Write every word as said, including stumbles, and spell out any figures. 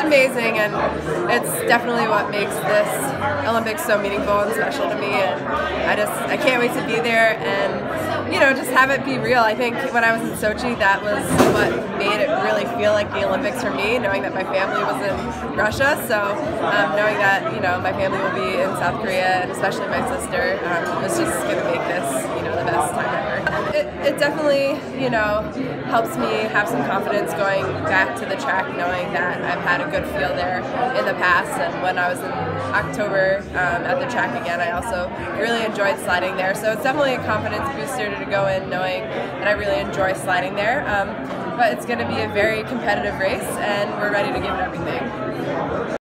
amazing, and it's definitely what makes this Olympics so meaningful and special to me, and I just, I can't wait to be there and, you know, just have it be real. I think when I was in Sochi, that was what made it really feel like the Olympics for me, knowing that my family was in Russia, so um, knowing that, you know, my family will be in South Korea, and especially my sister, um, was just going to make this, you know, the best time ever. It, it definitely, you know, helps me have some confidence going back to the track, knowing that I've had a good feel there in the past, and when I was in October um, at the track again, I also really enjoyed sliding there, so it's definitely a confidence booster to go in knowing that I really enjoy sliding there, um, but it's going to be a very competitive race, and we're ready to give it everything.